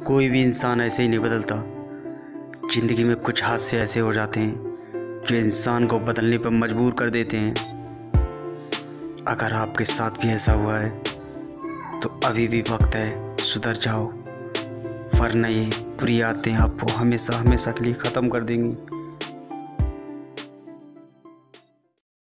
कोई भी इंसान ऐसे ही नहीं बदलता। ज़िंदगी में कुछ हादसे ऐसे हो जाते हैं जो इंसान को बदलने पर मजबूर कर देते हैं। अगर आपके साथ भी ऐसा हुआ है तो अभी भी वक्त है, सुधर जाओ, वरना ये बुरी आदतें आपको हमेशा हमेशा के लिए ख़त्म कर देंगी।